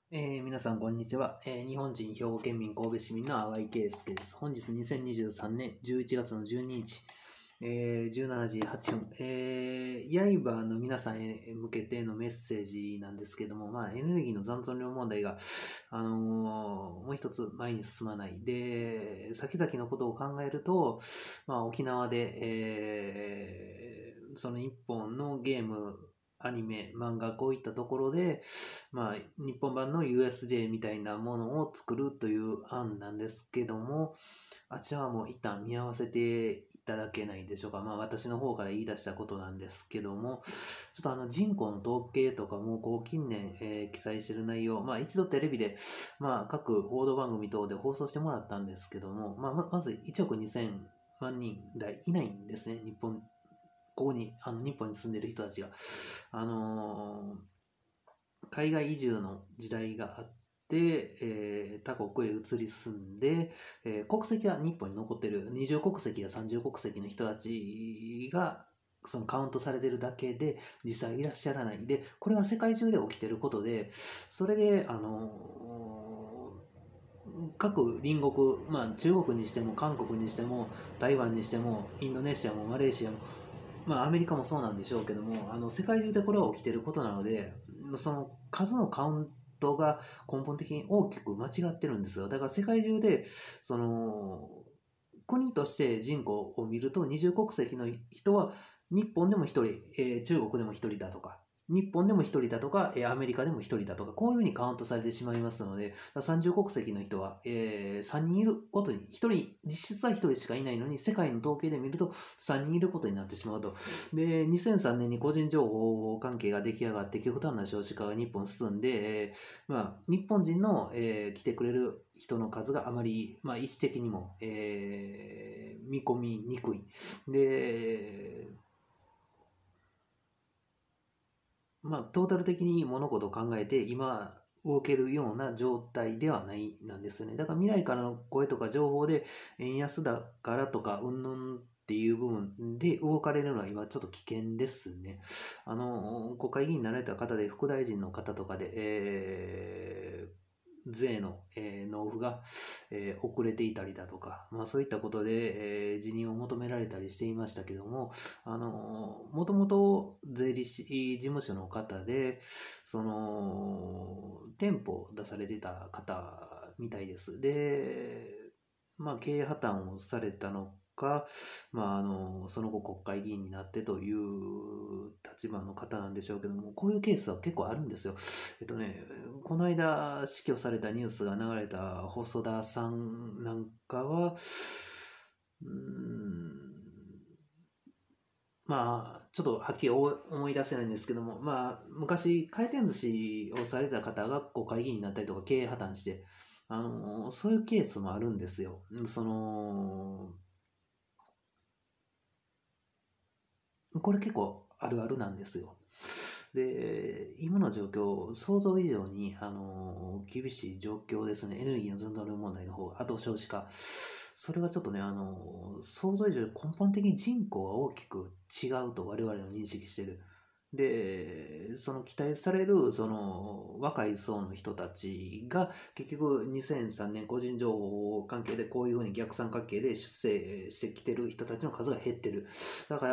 皆さん、こんにちは。日本人兵庫県民神戸市民の淡井圭介です。本日2023年11月の12日、17時8分、刃の皆さんへ向けてのメッセージなんですけども、エネルギーの残存量問題が、もう一つ前に進まない。で、先々のことを考えると、沖縄で、その一本のゲーム、アニメ、漫画、こういったところで、日本版の USJ みたいなものを作るという案なんですけども、あちらはもう一旦見合わせていただけないでしょうか。私の方から言い出したことなんですけども、ちょっと人口の統計とかも近年、記載している内容、一度テレビで、各報道番組等で放送してもらったんですけども、まず1億2000万人台いないんですね、ここに、日本に住んでいる人たちが。海外移住の時代があって、他国へ移り住んで、国籍は日本に残っている二重国籍や三重国籍の人たちがそのカウントされているだけで実際いらっしゃらない。で、これは世界中で起きていることで、それで、各隣国、中国にしても韓国にしても台湾にしてもインドネシアもマレーシアもアメリカもそうなんでしょうけども、世界中でこれは起きていることなので、その数のカウントが根本的に大きく間違ってるんですよ。だから世界中で、国として人口を見ると、二重国籍の人は日本でも一人、中国でも一人だとか、日本でも一人だとか、アメリカでも一人だとか、こういうふうにカウントされてしまいますので、三重国籍の人は、3人いることに、実質は1人しかいないのに、世界の統計で見ると3人いることになってしまうと。で、2003年に個人情報関係が出来上がって、極端な少子化が日本進んで、日本人の、来てくれる人の数があまり、位置的にも、見込みにくい。で、トータル的に物事を考えて、今、動けるような状態ではないなんですよね。だから未来からの声とか情報で、円安だからとか、うんぬんっていう部分で動かれるのは今ちょっと危険ですね。国会議員になられた方で、副大臣の方とかで、税の、納付が、遅れていたりだとか、そういったことで、辞任を求められたりしていましたけども、もともと税理士事務所の方で、店舗を出されてた方みたいです。で、経営破綻をされたのか、その後国会議員になってという立場の方なんでしょうけども、こういうケースは結構あるんですよ。この間死去されたニュースが流れた細田さんなんかは、ちょっとはっきり思い出せないんですけども、昔、回転寿司をされた方が国会議員になったりとか経営破綻して、そういうケースもあるんですよ。これ結構あるあるなんですよ。で、今の状況、想像以上に、厳しい状況ですね。エネルギーの残存量問題の方、あと少子化。それがちょっとね、想像以上に根本的に人口が大きく違うと我々の認識している。で、その期待される、若い層の人たちが、結局2003年個人情報関係でこういうふうに逆三角形で出生してきてる人たちの数が減ってる。だから、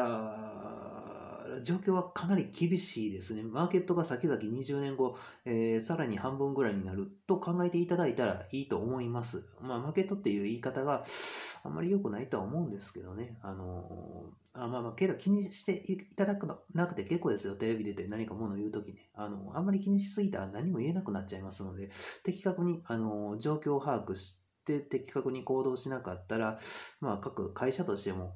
状況はかなり厳しいですね。マーケットが先々20年後、さらに半分ぐらいになると考えていただいたらいいと思います。マーケットっていう言い方があんまり良くないとは思うんですけどね。けど気にしていただくのなくて結構ですよ。テレビ出て何かものを言うときね。あんまり気にしすぎたら何も言えなくなっちゃいますので、的確に、状況を把握して、的確に行動しなかったら、各会社としても、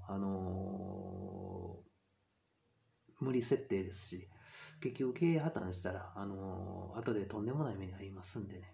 無理設定ですし、結局経営破綻したら、後でとんでもない目に遭いますんでね、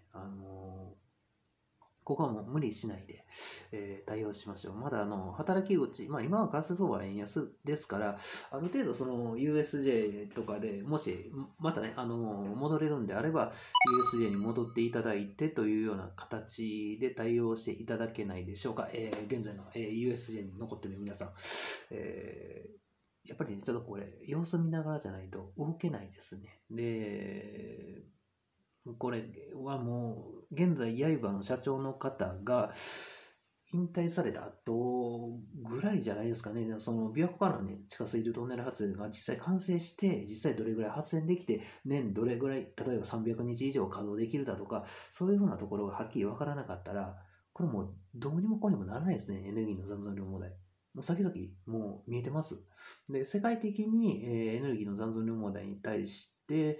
ここはもう無理しないで、対応しましょう。まだ働き口、今は為替相場は円安ですから、ある程度その USJ とかでもし、またね、戻れるんであれば、USJ に戻っていただいてというような形で対応していただけないでしょうか。現在の、USJ に残っている皆さん。やっぱりね、ちょっとこれ、様子見ながらじゃないと動けないですね。で、 これはもう、現在、刃の社長の方が、引退された後ぐらいじゃないですかね。その琵琶湖からのね、地下水流トンネル発電が実際完成して、実際どれぐらい発電できて、年どれぐらい、例えば300日以上稼働できるだとか、そういうふうなところがはっきりわからなかったら、これもうどうにもこうにもならないですね、エネルギーの残存量問題。もう先々もう見えてます。で、世界的に、エネルギーの残存量問題に対して、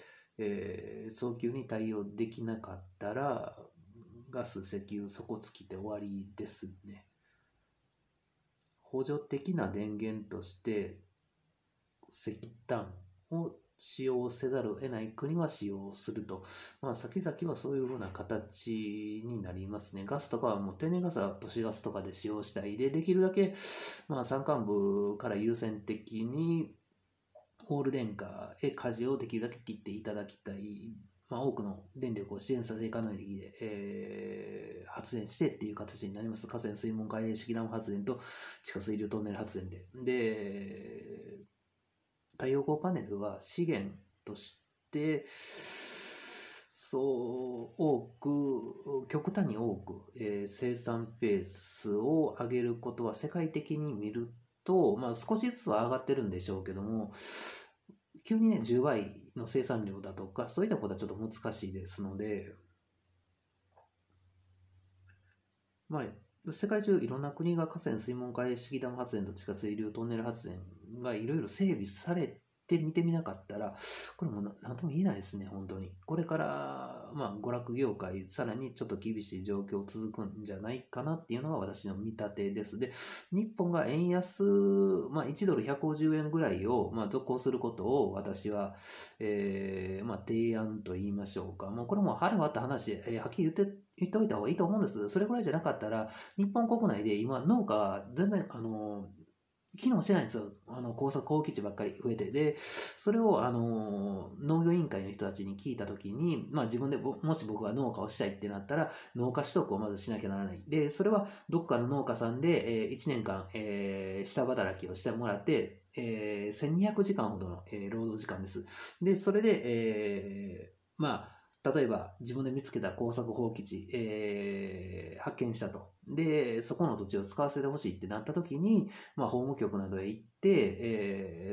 早急に対応できなかったら、ガス、石油、底尽きて終わりですね。補助的な電源として石炭を使用せざるを得ない国は使用すると。先々はそういうふうな形になりますね。ガスとかはもう天然ガスは都市ガスとかで使用したいで、できるだけ、山間部から優先的にオール電化へ舵をできるだけ切っていただきたい。多くの電力を支援させ可能エネルギーで、発電してっていう形になります。河川水門海式ダム発電と地下水流トンネル発電で。で、太陽光パネルは資源として、極端に多く、生産ペースを上げることは世界的に見ると、少しずつは上がってるんでしょうけども、急にね、10倍の生産量だとか、そういったことはちょっと難しいですので、世界中いろんな国が河川水門海式ダム発電と地下水流トンネル発電がいろいろ整備されて見てみなかったら、これも何とも言えないですね、本当に。これから、娯楽業界、さらにちょっと厳しい状況続くんじゃないかなっていうのが私の見立てです。で、日本が円安、1ドル150円ぐらいを、続行することを私は、提案と言いましょうか。もうこれも腹割った話、はっきり言っておいた方がいいと思うんです。それぐらいじゃなかったら、日本国内で今農家全然、機能してないんですよ。耕作放棄地ばっかり増えて。で、それを、農業委員会の人たちに聞いたときに、自分でもし僕が農家をしたいってなったら、農家取得をまずしなきゃならない。で、それはどっかの農家さんで、1年間、下働きをしてもらって、1200時間ほどの、労働時間です。で、それで、例えば自分で見つけた耕作放棄地、発見したと。で、そこの土地を使わせてほしいってなった時に、法務局などへ行って、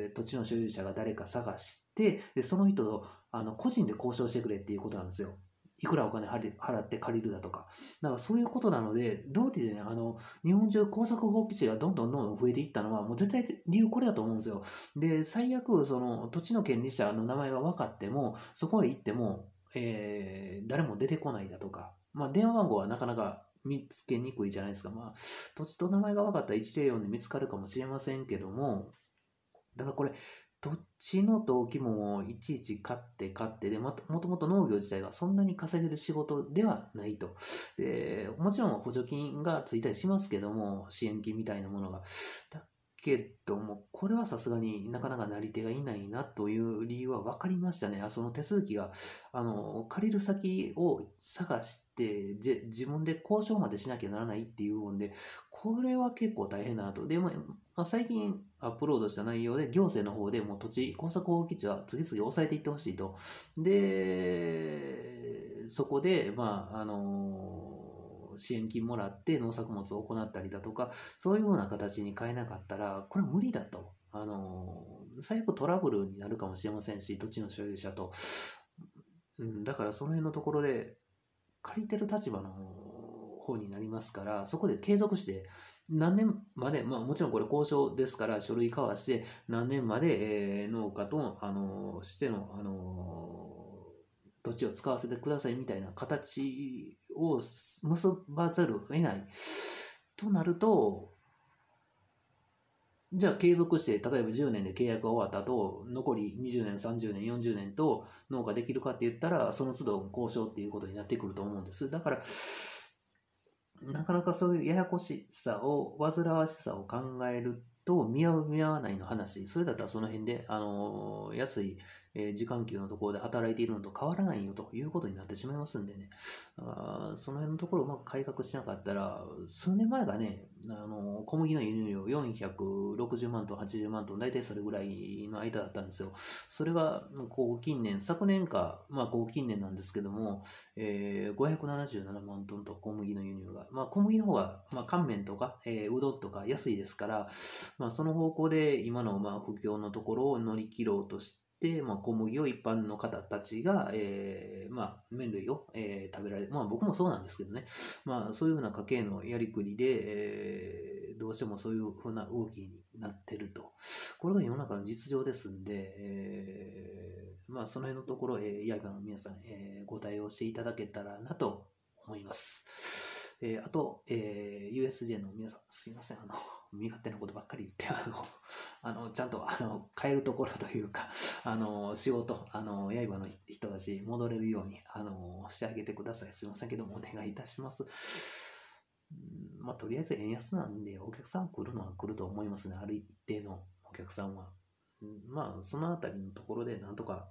土地の所有者が誰か探して、でその人と個人で交渉してくれっていうことなんですよ。いくらお金払って借りるだとか。だからそういうことなので、道理でね、日本中耕作放棄地がどんどん増えていったのは、もう絶対理由これだと思うんですよ。で、最悪、その土地の権利者の名前が分かっても、そこへ行っても、誰も出てこないだとか、電話番号はなかなか見つけにくいじゃないですか。土地と名前が分かったら104で見つかるかもしれませんけども、だからこれ、土地の登記もいちいち買ってで、もともと農業自体がそんなに稼げる仕事ではないと。で、もちろん補助金がついたりしますけども、支援金みたいなものが。だけども、これはさすがになかなかなり手がいないなという理由は分かりましたね。その手続きが、借りる先を探して、自分で交渉までしなきゃならないっていうので、これは結構大変だなと。でも、最近アップロードした内容で、行政の方でもう土地、耕作放棄地は次々抑えていってほしいと。で、そこで、支援金もらって農作物を行ったりだとか、そういうような形に変えなかったら、これは無理だと。最悪トラブルになるかもしれませんし、土地の所有者と。だからその辺のところで、借りてる立場の方になりますから、そこで継続して、何年まで、もちろんこれ交渉ですから、書類交わして、何年まで、農家と、しての、土地を使わせてくださいみたいな形を結ばざるを得ないとなると、じゃあ継続して、例えば10年で契約が終わった後、残り20年、30年、40年と農家できるかって言ったら、その都度交渉っていうことになってくると思うんです。だから、なかなかそういうややこしさを、煩わしさを考えると、見合う見合わないの話、それだったらその辺で、安い時間給のところで働いているのと変わらないよということになってしまいますんでね、その辺のところをうまく改革しなかったら、数年前がね、小麦の輸入量460万トン、80万トン、大体それぐらいの間だったんですよ。それが、近年、昨年か、近年なんですけども、577万トンと小麦の輸入が。小麦の方は、乾麺とか、うどんとか安いですから、その方向で今の不況のところを乗り切ろうとして、小麦を一般の方たちが、麺類を、食べられる。僕もそうなんですけどね。そういうふうな家計のやりくりで、どうしてもそういうふうな動きになってると。これが世の中の実情ですんで、その辺のところ、刃の皆さん、ご対応していただけたらなと思います。あと、USJ の皆さん、すいません、身勝手なことばっかり言って、ちゃんと、変えるところというか、仕事、刃の人たち戻れるように、してあげてください。すいませんけども、お願いいたします。とりあえず円安なんで、お客さん来るのは来ると思いますね。ある一定のお客さんは。そのあたりのところで、なんとか、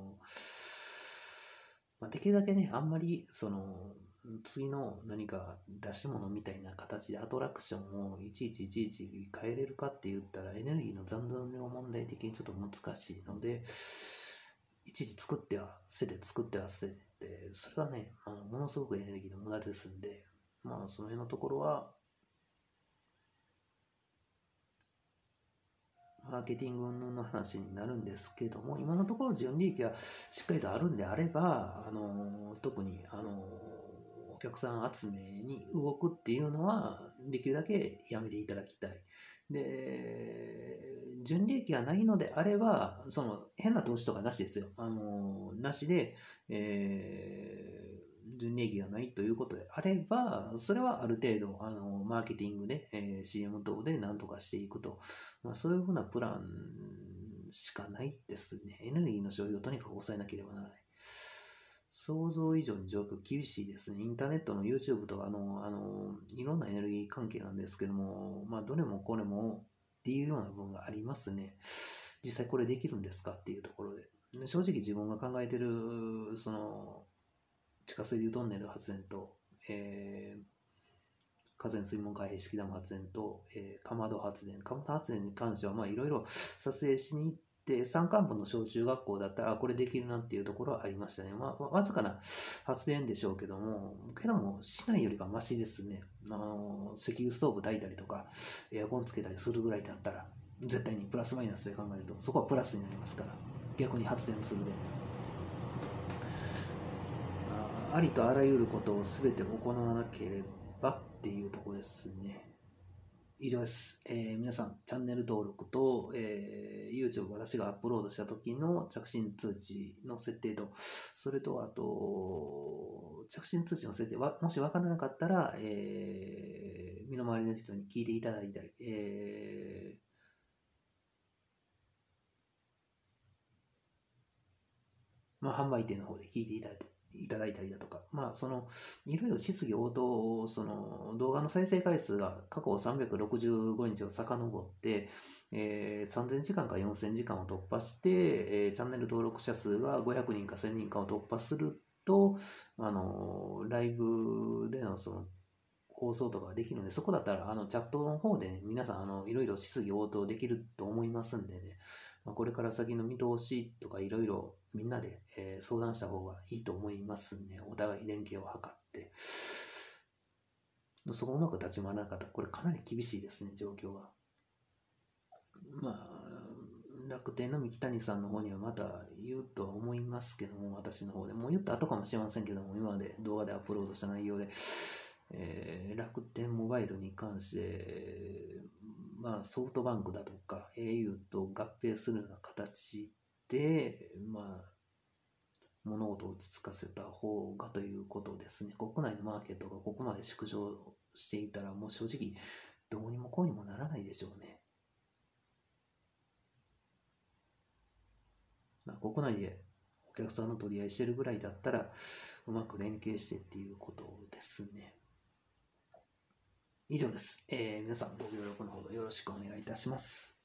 できるだけね、あんまり、次の何か出し物みたいな形でアトラクションをいちいち変えれるかって言ったら、エネルギーの残存量問題的にちょっと難しいので、いちいち作っては捨てて、作っては捨てて、それはね、ものすごくエネルギーの無駄ですんで、その辺のところは、マーケティングの話になるんですけども、今のところ純利益がしっかりとあるんであれば、特に、お客さん集めに動くっていうのは、できるだけやめていただきたい。で、純利益がないのであれば、変な投資とかなしですよ。なしで、純利益がないということであれば、それはある程度、マーケティングで、CM 等で何とかしていくと。そういうふうなプランしかないですね。エネルギーの消費をとにかく抑えなければならない。想像以上に状況厳しいですね。インターネットの YouTube とか、いろんなエネルギー関係なんですけども、どれもこれもっていうような部分がありますね。実際これできるんですかっていうところで。正直自分が考えてる、地下水流トンネル発電と、河川水門開閉式ダム発電と、かまど発電に関してはいろいろ撮影しに行って、山間部の小中学校だったらこれできるなっていうところはありましたね。わずかな発電でしょうけども、しないよりかマシですね。石油ストーブ炊いたりとか、エアコンつけたりするぐらいだったら、絶対にプラスマイナスで考えると、そこはプラスになりますから、逆に発電するで。ありとあらゆることを全て行わなければっていうところですね。以上です。皆さん、チャンネル登録と、YouTube 私がアップロードした時の着信通知の設定と、それと、あと、着信通知の設定は、もし分からなかったら、身の回りの人に聞いていただいたり、販売店の方で聞いていただいたりだとか、いろいろ質疑応答、動画の再生回数が過去365日を遡って、3000時間か4000時間を突破して、チャンネル登録者数が500人か1000人かを突破すると、ライブでの放送とかができるので、そこだったら、チャットの方で、ね、皆さん、いろいろ質疑応答できると思いますんでね、これから先の見通しとかいろいろみんなで、相談した方がいいと思いますんで、お互い連携を図って、そこをうまく立ち回らなかったら、これかなり厳しいですね、状況が。楽天の三木谷さんの方にはまた言うとは思いますけども、私の方で。もう言った後かもしれませんけども、今まで動画でアップロードした内容で、楽天モバイルに関して、ソフトバンクだとか au と合併するような形で、物事を落ち着かせた方がということですね。国内のマーケットがここまで縮小していたら、もう正直どうにもこうにもならないでしょうね。国内でお客さんの取り合いしてるぐらいだったら、うまく連携してっていうことですね。以上です。皆さんご協力のほどよろしくお願いいたします。